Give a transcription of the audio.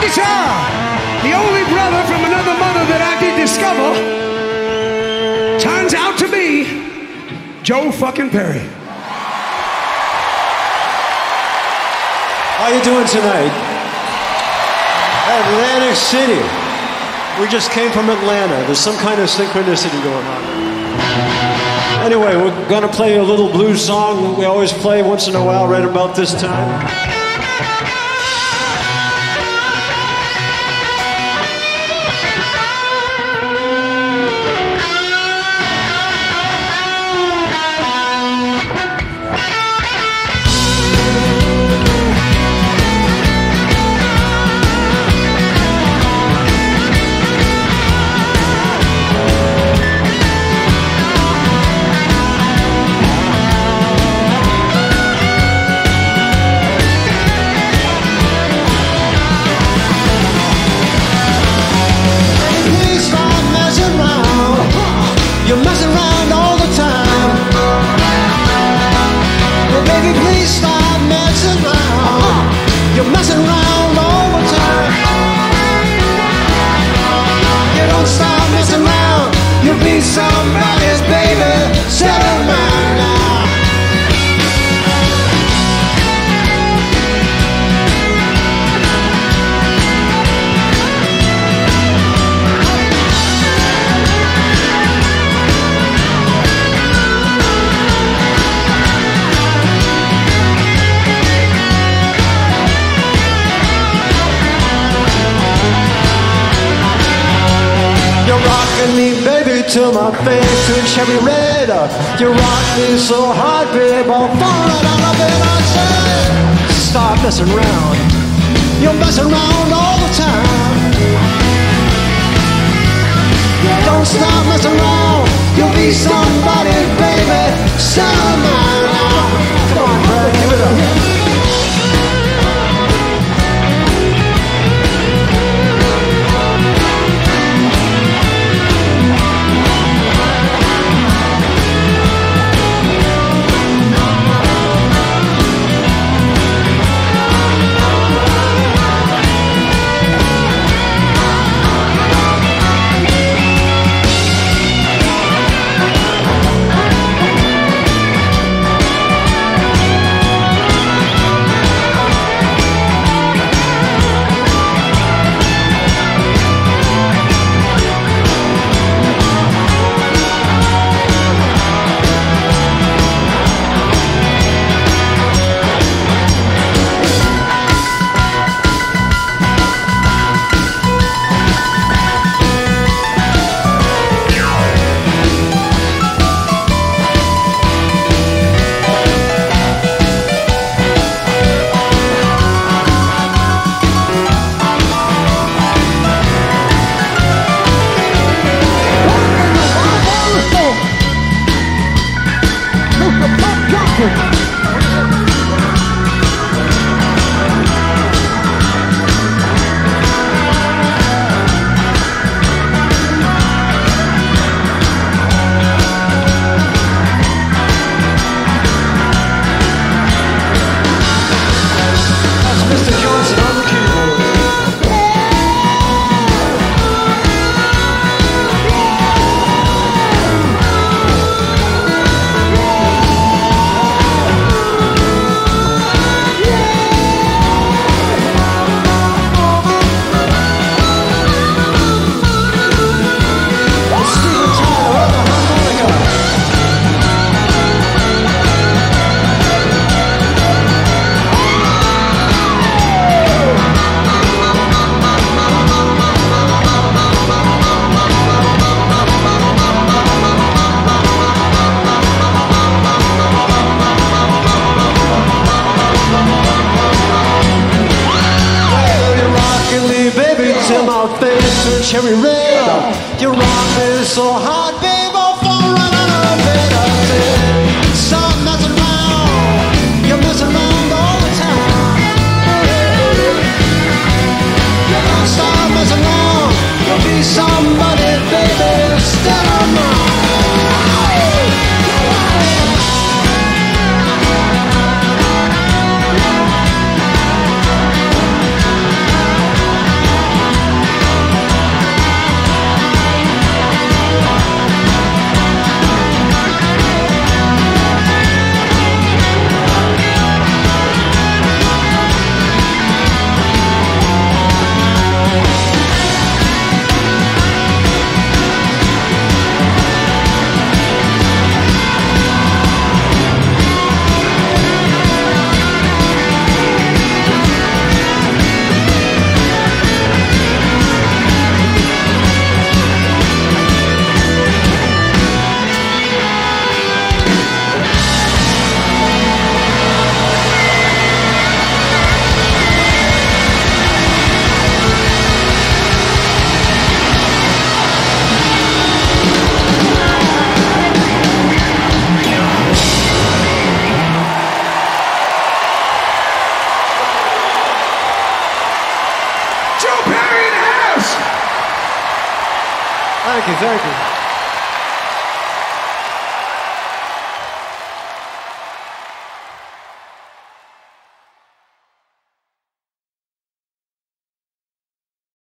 Lisa, the only brother from another mother that I did discover, turns out to be Joe fucking Perry. How you doing tonight? Atlantic City. We just came from Atlanta. There's some kind of synchronicity going on. Anyway, we're gonna play a little blues song we always play once in a while right about this time. You're messing around all the time. Well, baby, please stop messing around. You're messing around all the time. You don't stop messing around. You'll be somebody's baby. Settle mine now. You're rocking me, baby, till my face turns cherry red. You rock me so hard, babe, I'll fall right out of bed. I said, stop messing around. You're messing around all the time. Don't stop messing around. You'll be somebody's baby. Settle mine now. Come on, Brad, give it up. Cherry red, you rock me so hard, babe, I'll fall right out of bed. I said, stop messing around. You're messing around all the time. You don't stop messing around. You'll be somebody, baby, instead of mine. Thank you, thank you.